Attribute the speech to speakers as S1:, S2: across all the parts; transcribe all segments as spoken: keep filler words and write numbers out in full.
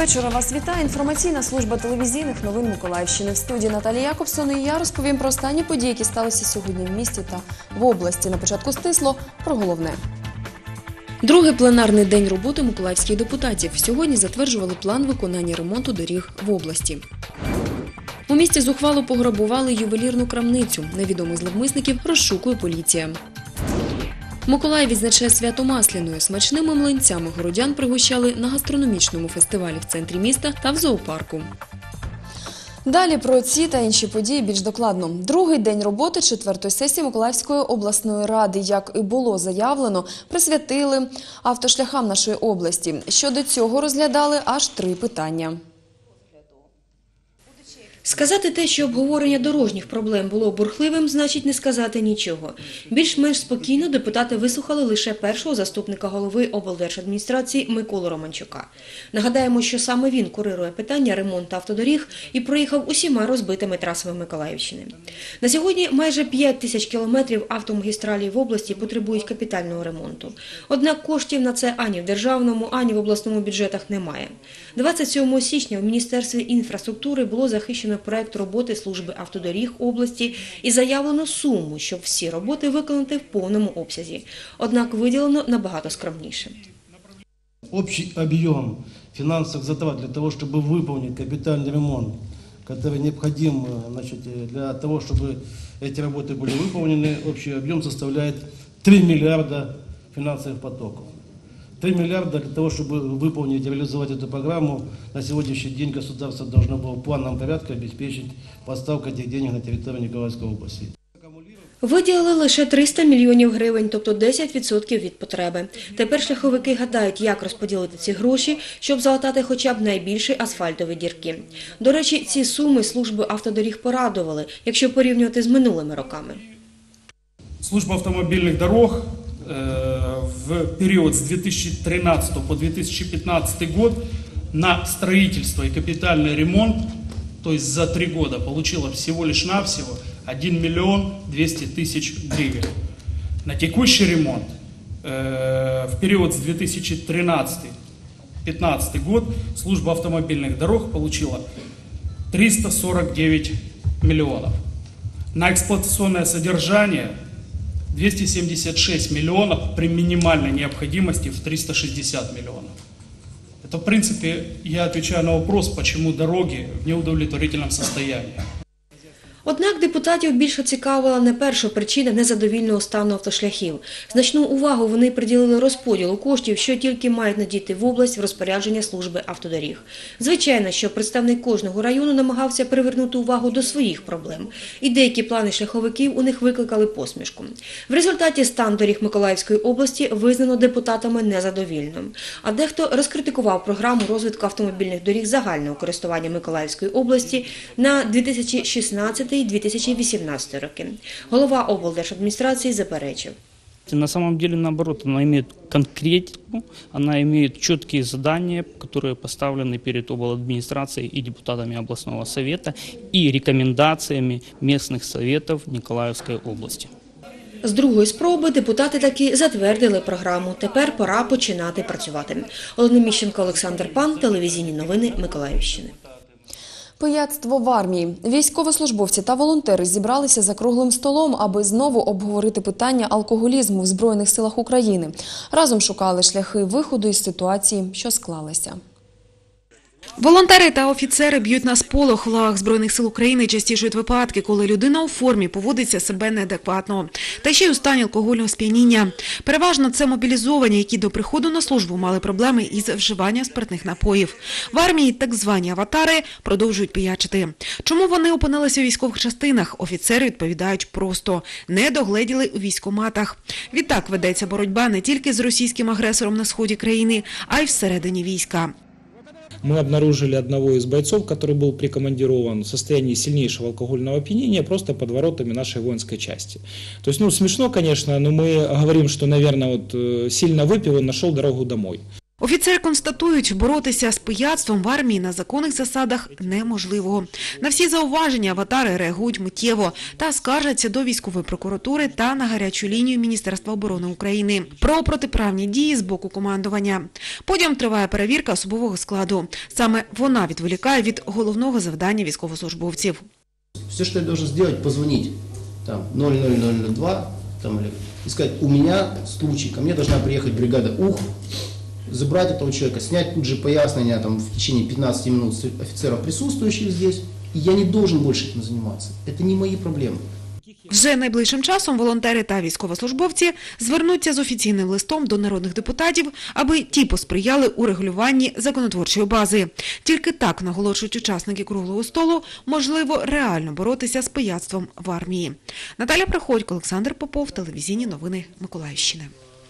S1: вечора. Вас вітає інформаційна служба телевізійних новин Миколаївщини. В студії Наталія Якобсон і я розповім про останні події, які сталися сьогодні в місті та в області. На початку стисло про головне. Другий пленарний день роботи миколаївських депутатів. Сьогодні затверджували план виконання ремонту доріг в області. У місті зухвало пограбували ювелірну крамницю. Невідомих зловмисників розшукує поліція. Миколаїв відзначає свято Масляної. Смачними млинцями городян пригощали на гастрономічному фестивалі в центрі міста та в зоопарку. Далі про ці та інші події більш докладно. Другий день роботи четвертої сесії Миколаївської обласної ради, як і було заявлено, присвятили автошляхам нашої області. Щодо цього розглядали аж три питання.
S2: Сказати те, що обговорення дорожніх проблем було бурхливим, значить не сказати нічого. Більш-менш спокійно депутати вислухали лише першого заступника голови облдержадміністрації Миколу Романчука. Нагадаємо, що саме він курирує питання ремонту автодоріг і проїхав усіма розбитими трасами Миколаївщини. На сьогодні майже п'ять тисяч кілометрів автомагістралій в області потребують капітального ремонту. Однак коштів на це ані в державному, ані в обласному бюджетах немає. двадцять сьомого січня в Міністерстві інфраструктури було захищено проект роботи служби автодоріг області і заявлено суму, щоб всі роботи виконати в повному обсязі. Однак виділено набагато скромніше.
S3: Общий объем финансовых затрат для того, чтобы выполнить капитальный ремонт, который необходим, значит, для того, чтобы эти работы были выполнены, общий объем составляет три миллиарда финансовых потоков. три миллиарда для того, чтобы выполнить и реализовать эту программу, на сегодняшний день государство должно было в плановом порядке обеспечить поставку этих денег на территорию Николаевской области.
S2: Виділили лише триста мільйонів гривень, тобто десять відсотків від потреби. Тепер шляховики гадають, як розподілити ці гроші, щоб залатати хоча б найбільші асфальтові дірки. До речі, ці суми служби автодоріг порадували, якщо порівнювати з минулими роками.
S4: Служба автомобильных дорог в период с две тысячи тринадцатого по две тысячи пятнадцатый год на строительство и капитальный ремонт, то есть за три года, получила всего лишь навсего один миллион двести тысяч гривен. На текущий ремонт в период с две тысячи тринадцатого по две тысячи пятнадцатый год служба автомобильных дорог получила триста сорок девять миллионов. На эксплуатационное содержание двести семьдесят шесть миллионов при минимальной необходимости в триста шестьдесят миллионов. Это, в принципе, я отвечаю на вопрос, почему дороги в неудовлетворительном состоянии.
S2: Однак депутатів більше цікавила не перша причина незадовільного стану автошляхів. Значну увагу вони приділили розподілу коштів, що тільки мають надійти в область в розпорядження служби автодоріг. Звичайно, що представник кожного району намагався привернути увагу до своїх проблем. І деякі плани шляховиків у них викликали посмішку. В результаті стан доріг Миколаївської області визнано депутатами незадовільним. А дехто розкритикував програму розвитку автомобільних доріг загального користування Миколаївської області на дві тисячі шістнадцятий - дві тисячі вісімнадцятий роки. Голова облдержадміністрації заперечив.
S5: На самом деле, наоборот, она имеет конкретику, она имеет четкие задания, которые поставлены перед обладминистрацией и депутатами областного совета, и рекомендациями местных советов Николаевской области.
S2: З другої спроби депутати таки затвердили програму. Тепер пора починати працювати. Олена Міщенко, Олександр Пан, телевізійні новини Миколаївщини.
S1: Пияцтво в армії. Військовослужбовці та волонтери зібралися за круглим столом, аби знову обговорити питання алкоголізму в Збройних силах України. Разом шукали шляхи виходу із ситуації, що склалася.
S6: Волонтери та офіцери б'ють на сполох. В лавах Збройних сил України частішують випадки, коли людина у формі поводиться себе неадекватно. Та ще й у стані алкогольного сп'яніння. Переважно це мобілізовані, які до приходу на службу мали проблеми із вживанням спиртних напоїв. В армії так звані аватари продовжують пиячити. Чому вони опинилися у військових частинах? Офіцери відповідають просто – не догледіли у військкоматах. Відтак ведеться боротьба не тільки з російським агресором на сході країни, а й всередині війська.
S7: Мы обнаружили одного из бойцов, который был прикомандирован в состоянии сильнейшего алкогольного опьянения просто под воротами нашей воинской части. То есть, ну, смешно, конечно, но мы говорим, что, наверное, вот сильно выпил, он нашел дорогу домой.
S6: Офіцери констатують, боротися з пияцтвом в армії на законних засадах неможливо. На всі зауваження аватари реагують миттєво та скаржаться до військової прокуратури та на гарячу лінію Міністерства оборони України про протиправні дії з боку командування. Потім триває перевірка особового складу. Саме вона відволікає від головного завдання військовослужбовців.
S8: Все, что я должен сделать, позвонить там ноль ноль ноль ноль два там, или, и сказать, у меня случай, ко мне должна приехать бригада УХ, забрать этого человека, снять тут же пояснения там, в течение пятнадцати минут с офицеров, присутствующих здесь, и я не должен больше этим заниматься. Это не мои проблемы.
S6: Вже найближчим часом волонтери та військовослужбовці звернуться з офіційним листом до народних депутатів, аби ті посприяли у регулюванні законотворчої бази. Тільки так, наголошують учасники круглого столу, можливо реально боротися з пияцтвом в армії. Наталя Приходько, Олександр Попов, телевізійні новини Миколаївщини.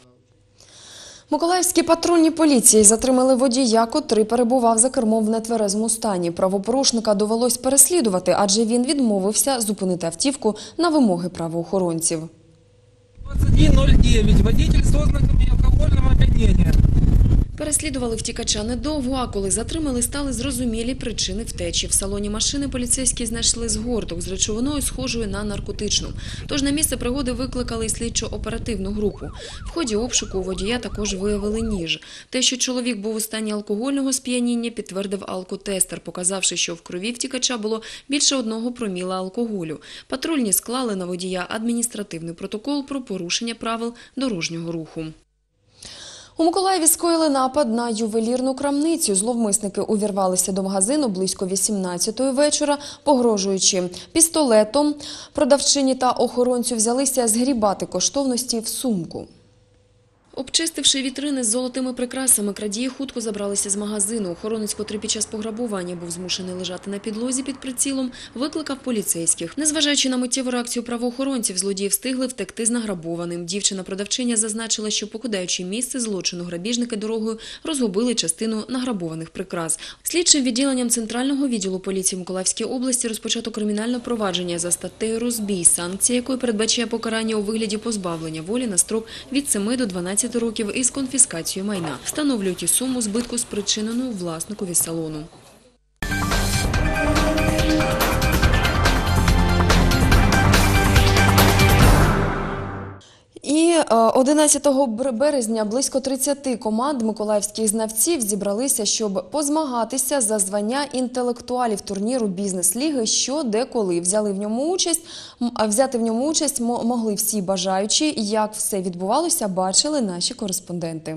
S1: Миколаївські патрульні поліції затримали водія, котрий перебував за кермом в нетверезому стані. Правопорушника довелось переслідувати, адже він відмовився зупинити автівку на вимоги правоохоронців.
S9: двадцять один нуль дев'ять. Водитель з ознаками алкогольного оп'яніння.
S1: Переслідували втікача недовго, а коли затримали, стали зрозумілі причини втечі. В салоні машини поліцейські знайшли згорток з речовиною, схожою на наркотичну. Тож на місце пригоди викликали й слідчо-оперативну групу. В ході обшуку у водія також виявили ніж. Те, що чоловік був у стані алкогольного сп'яніння, підтвердив алкотестер, показавши, що в крові втікача було більше одного проміла алкоголю. Патрульні склали на водія адміністративний протокол про порушення правил дорожнього руху. У Миколаєві скоїли напад на ювелірну крамницю. Зловмисники увірвалися до магазину близько вісімнадцятої вечора, погрожуючи пістолетом. Продавчині та охоронцю взялися згрібати коштовності в сумку. Обчистивши вітрини з золотими прикрасами, крадії хутко забралися з магазину. Охоронець, котрий під час пограбування був змушений лежати на підлозі під прицілом, викликав поліцейських. Незважаючи на миттєву реакцію правоохоронців, злодії встигли втекти з награбованим. Дівчина-продавчиня зазначила, що, покидаючи місце злочину, грабіжники дорогою розгубили частину награбованих прикрас. Слідчим відділенням Центрального відділу поліції Миколаївської області розпочато кримінальне провадження за статтею «Розбій», санкція якої передбачає покарання у вигляді позбавлення волі на строк від семи до дванадцяти років із конфіскацією майна. Встановлюють і суму збитку, спричинену власникові салону. І одинадцятого березня близько тридцяти команд миколаївських знавців зібралися, щоб позмагатися за звання інтелектуалів турніру бізнес-ліги, що де-коли взяли в ньому участь. Взяти в ньому участь могли всі бажаючі. Як все відбувалося, бачили наші кореспонденти.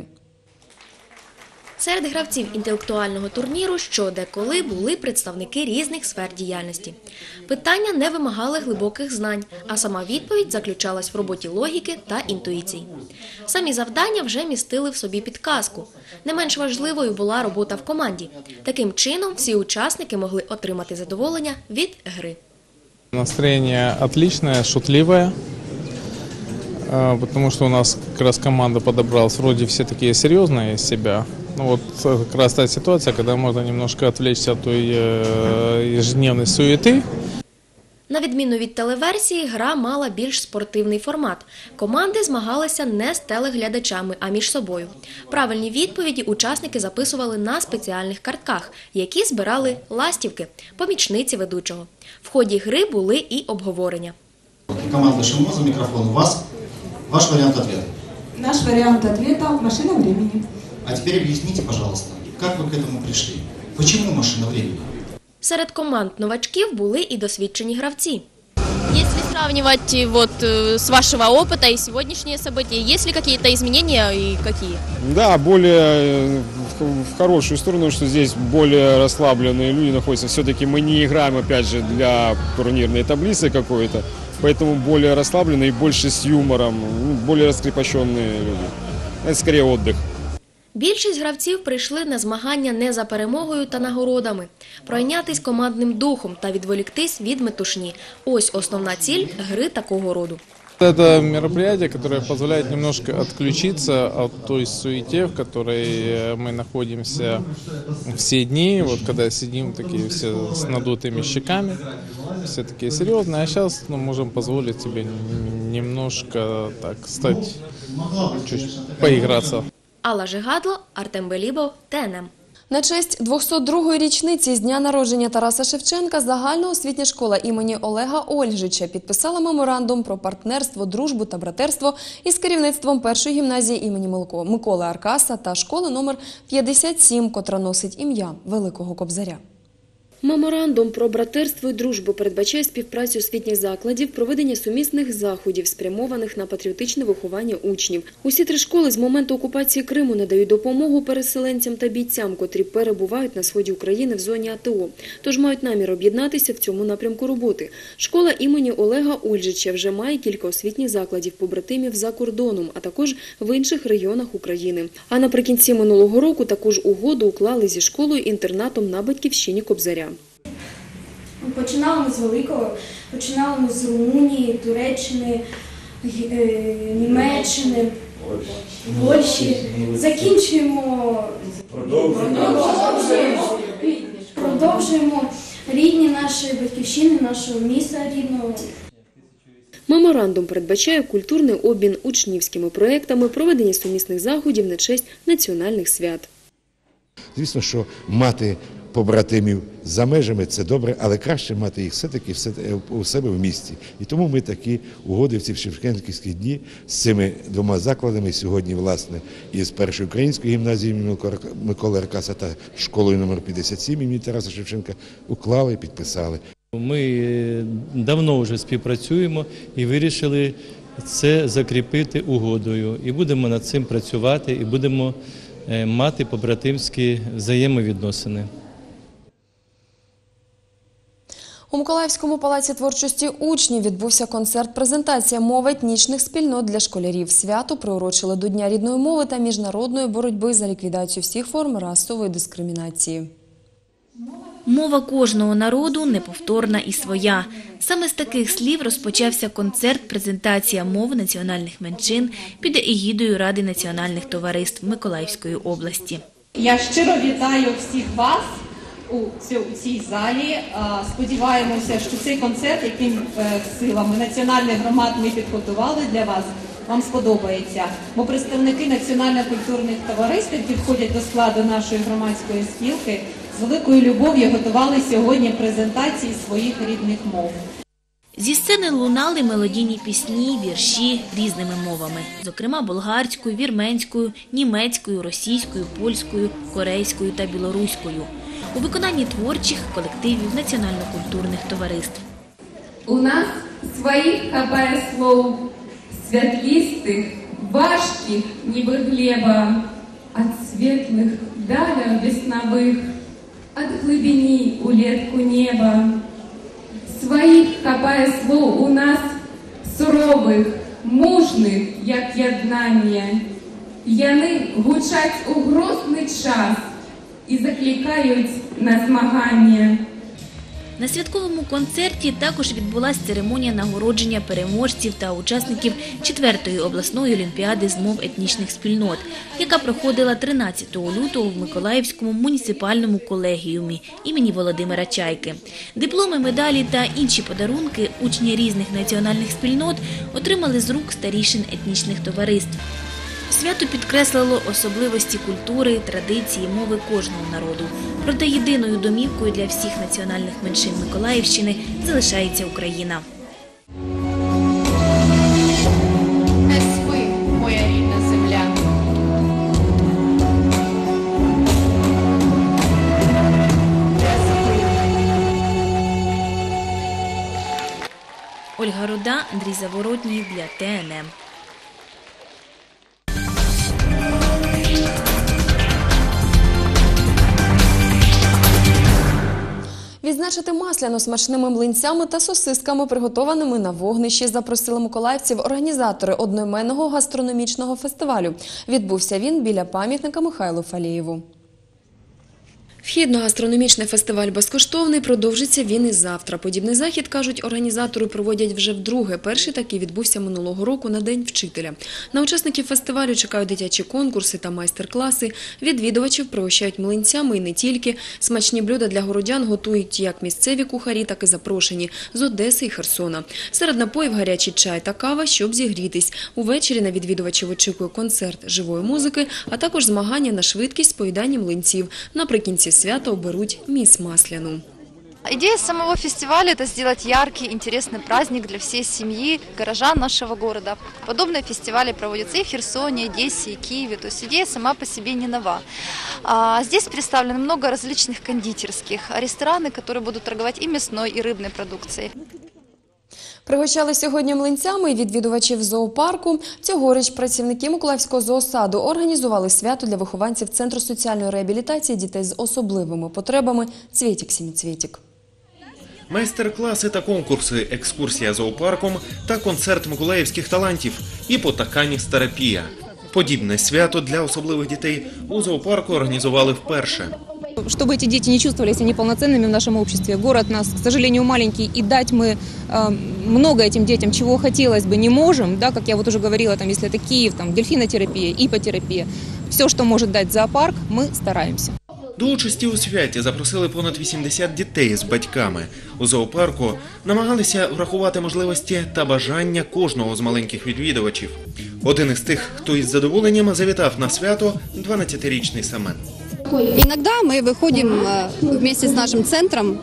S10: Серед гравців інтелектуального турніру що де-коли були представники різних сфер діяльності. Питання не вимагали глибоких знань, а сама відповідь заключалась в роботі логіки та інтуїцій. Самі завдання вже містили в собі підказку. Не менш важливою була робота в команді. Таким чином всі учасники могли отримати задоволення від гри.
S11: Настроение отличное, шутливое, потому что у нас как раз команда подобралась, вроде все такие серьезные из себя. Ну вот как раз та ситуация, когда можно немножко отвлечься от той ежедневной суеты.
S10: На відміну від телеверсії, гра мала більш спортивний формат. Команди змагалися не з телеглядачами, а між собою. Правильні відповіді учасники записували на спеціальних картках, які збирали ластівки, помічниці ведучого. В ході гри були і обговорення.
S12: Команда «Шумоза», микрофон у вас. Ваш вариант ответа.
S13: Наш вариант ответа – машина времени.
S12: А теперь объясните, пожалуйста, как вы к этому пришли? Почему машина времени?
S10: Серед команд новачків були і досвідчені гравці.
S14: Если сравнивать вот с вашего опыта и сегодняшние события, есть ли какие-то изменения и какие?
S15: Да, более в хорошую сторону, что здесь более расслабленные люди находятся. Все-таки мы не играем, опять же, для турнирной таблицы какой-то, поэтому более расслабленные и больше с юмором, более раскрепощенные люди. Это скорее отдых.
S10: Більшість гравців прийшли на змагання не за перемогою та нагородами. Пройнятись командним духом та відволіктись від метушні. Ось основна ціль гри такого роду.
S11: Это мероприятие, которое позволяет немножко отключиться от той суете, в которой мы находимся все дни, вот когда сидим такие все с надутыми щеками, все такие серьезные, а сейчас ну, можем позволить себе немножко так стать, чуть поиграться.
S10: Алла Жигадло, Артем Белібов, Т Н М.
S1: На честь двохсот другої річниці з дня народження Тараса Шевченка загальноосвітня школа імені Олега Ольжича підписала меморандум про партнерство, дружбу та братерство із керівництвом першої гімназії імені Миколи Аркаса та школи номер п'ятдесят сім, котра носить ім'я Великого Кобзаря.
S2: Меморандум про братерство і дружбу передбачає співпрацю освітніх закладів, проведення сумісних заходів, спрямованих на патріотичне виховання учнів. Усі три школи з моменту окупації Криму надають допомогу переселенцям та бійцям, котрі перебувають на сході України в зоні А Т О, тож мають намір об'єднатися в цьому напрямку роботи. Школа імені Олега Ольжича вже має кілька освітніх закладів побратимів за кордоном, а також в інших регіонах України. А наприкінці минулого року також угоду уклали зі школою-інтернатом на батьківщині Кобзаря.
S16: Починали ми з Великого, починали ми з Румунії, Туреччини, Німеччини, Польщі. Закінчуємо, продовжуємо, продовжуємо рідні наші батьківщини, нашого міста рідного.
S2: Меморандум передбачає культурний обмін учнівськими проєктами, проведення сумісних заходів на честь національних свят.
S17: Звісно, що мати побратимів за межами – це добре, але краще мати їх все-таки у себе в місті. І тому ми такі угоди в ці шевченківські дні з цими двома закладами сьогодні, власне, із першої української гімназії імені Миколи Аркаса та школою номер п'ятдесят сім імені Тараса Шевченка уклали, підписали.
S18: Ми давно вже співпрацюємо і вирішили це закріпити угодою. І будемо над цим працювати, і будемо мати побратимські взаємовідносини.
S1: У Миколаївському палаці творчості учнів відбувся концерт-презентація мови етнічних спільнот для школярів. Свято приурочили до Дня рідної мови та міжнародної боротьби за ліквідацію всіх форм расової дискримінації.
S19: Мова кожного народу неповторна і своя. Саме з таких слів розпочався концерт-презентація мов національних меншин під егідою Ради національних товариств Миколаївської області.
S20: Я щиро вітаю всіх вас у цій залі. Сподіваємося, що цей концерт, яким силами національних громад ми підготували для вас, вам сподобається. Бо представники національно-культурних товариств, які входять до складу нашої громадської спілки, з великою любов'ю готували сьогодні презентації своїх рідних мов.
S19: Зі сцени лунали мелодійні пісні, вірші різними мовами, зокрема болгарською, вірменською, німецькою, російською, польською, корейською та білоруською. У виконанні творчих колективів національно-культурних товариств.
S21: У нас своїх хапає слов, святлістих, важких, ніби глеба, от світлих даля веснових, от глибині у летку неба. Своїх хапає слов у нас сурових, мужних, як єднання. Яни гучать у грозний час і закликають на змагання.
S19: На святковому концерті також відбулася церемонія нагородження переможців та учасників четвертої обласної олімпіади з мов етнічних спільнот, яка проходила тринадцятого лютого в Миколаївському муніципальному колегіумі імені Володимира Чайки. Дипломи, медалі та інші подарунки учні різних національних спільнот отримали з рук старішин етнічних товариств. Свято підкреслило особливості культури, традиції, мови кожного народу. Проте єдиною домівкою для всіх національних меншин Миколаївщини залишається Україна.
S21: Не спи, моя рідна земля.
S19: Ольга Руда, Андрій Заворотній для Т Н М.
S1: Відзначити Масляну смачними млинцями та сосисками, приготованими на вогнищі, запросили миколаївців організатори одноіменного гастрономічного фестивалю. Відбувся він біля пам'ятника Михайлу Фалєєву. Вхідно-гастрономічний фестиваль безкоштовний, продовжиться він і завтра. Подібний захід, кажуть організатори, проводять вже вдруге. Перший такий відбувся минулого року на День вчителя. На учасників фестивалю чекають дитячі конкурси та майстер-класи. Відвідувачів пригощають млинцями і не тільки. Смачні блюда для городян готують як місцеві кухарі, так і запрошені з Одеси і Херсона. Серед напоїв гарячий чай та кава, щоб зігрітись. Увечері на відвідувачів очікує концерт живої музики, а також змагання на швидкість з поїданням млинців. Наприкінці свята оберуть міс Масляну.
S3: Идея самого фестиваля – это сделать яркий, интересный праздник для всей семьи, горожан нашего города. Подобные фестивали проводятся и в Херсоне, Одессе, и Киеве. То есть идея сама по себе не нова. А здесь представлено много различных кондитерских, рестораны, которые будут торговать и мясной, и рыбной продукцией.
S1: Пригощали сьогодні млинцями і відвідувачів зоопарку. Цьогоріч працівники Миколаївського зоосаду організували свято для вихованців Центру соціальної реабілітації дітей з особливими потребами «Цвєтік-сіміцвєтік».
S22: Майстер-класи та конкурси, екскурсія зоопарком та концерт миколаївських талантів і потаканістерапія. Подібне свято для особливих дітей у зоопарку організували вперше.
S23: Чтобы эти дети не чувствовали себя неполноценными в нашем обществе. Город у нас, к сожалению, маленький, и дать мы э, много этим детям, чего хотелось бы, не можем. Да, как я вот уже говорила, там, если это Киев, там, дельфинотерапия, ипотерапия. Все, что может дать зоопарк, мы стараемся.
S22: До участі у святі запросили понад вісімдесят дітей з батьками. У зоопарку намагалися врахувати можливості та бажання кожного з маленьких відвідувачів. Один із тих, хто із задоволенням завітав на свято – дванадцятирічний Семен.
S24: Иногда мы выходим вместе с нашим центром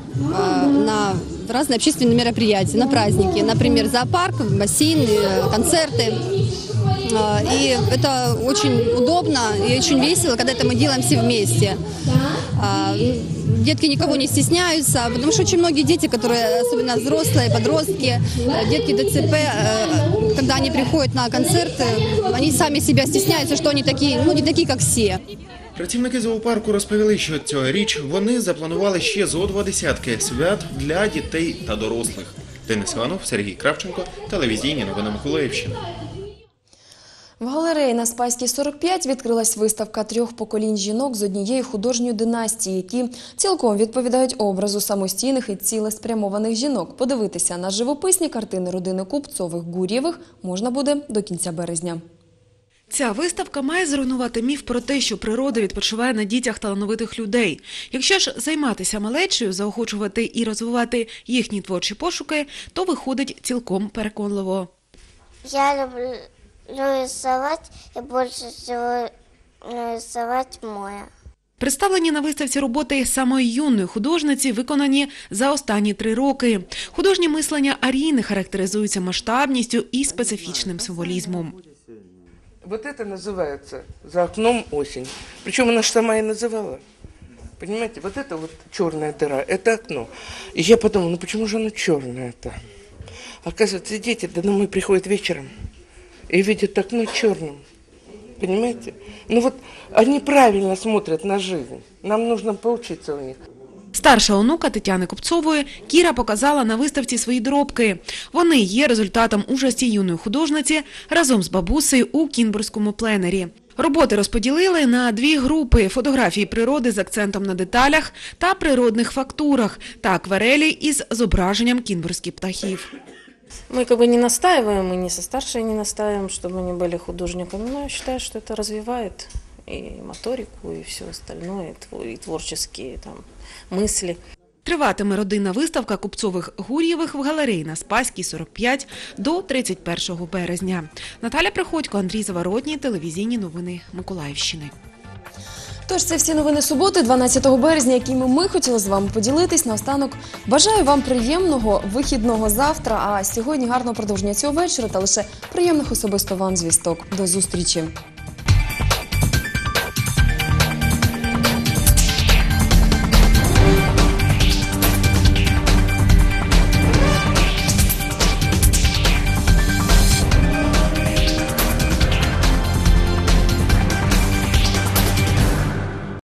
S24: на разные общественные мероприятия, на праздники. Например, зоопарк, бассейн, концерты. И это очень удобно и очень весело, когда это мы делаем все вместе. Детки никого не стесняются, потому что очень многие дети, которые, особенно взрослые, подростки, детки ДЦП, когда они приходят на концерты, они сами себя стесняются, что они такие, ну не такие, как все.
S22: Працівники зоопарку розповіли, що цьогоріч вони запланували ще зо два десятки свят для дітей та дорослих. Денис Іванов, Сергій Кравченко, телевізійні новини Миколаївщини.
S1: В галереї на Спаській, сорок п'ять відкрилась виставка трьох поколінь жінок з однієї художньої династії, які цілком відповідають образу самостійних і цілеспрямованих жінок. Подивитися на живописні картини родини Купцових-Гур'євих можна буде до кінця березня.
S6: Ця виставка має зруйнувати міф про те, що природа відпочиває на дітях талановитих людей. Якщо ж займатися малечею, заохочувати і розвивати їхні творчі пошуки, то виходить цілком переконливо.
S25: Я люблю рисувати і більше всього рисувати море.
S6: Представлені на виставці роботи самої юної художниці виконані за останні три роки. Художнє мислення Аріни характеризується масштабністю і специфічним символізмом.
S26: Вот это называется «За окном осень». Причем она же сама и называла. Понимаете, вот это вот черная дыра, это окно. И я подумала, ну почему же оно черное-то? Оказывается, дети домой приходят вечером и видят окно черным. Понимаете? Ну вот они правильно смотрят на жизнь. Нам нужно поучиться у них.
S6: Старша онука Тетяни Купцової Кіра показала на виставці свої доробки. Вони є результатом участі юної художниці разом з бабусею у Кінбурзькому пленері. Роботи розподілили на дві групи – фотографії природи з акцентом на деталях та природних фактурах та акварелі із зображенням кінбурзьких птахів.
S27: Мы как бы не настаиваем, и не со старшей не настаиваем, чтобы они были художниками, но я считаю, что это развивает и моторику, и все остальное, и творческие там мысли.
S6: Триватиме родинна виставка Купцових-Гур'євих в галереї на Спаській, сорок п'ять до тридцять першого березня. Наталя Приходько, Андрій Заворотній, телевізійні новини Миколаївщини.
S1: Тож це всі новини суботи, дванадцятого березня, якими ми хотіли з вами поділитись. Наостанок бажаю вам приємного вихідного завтра, а сьогодні гарного продовження цього вечора та лише приємних особисто вам звісток. До зустрічі!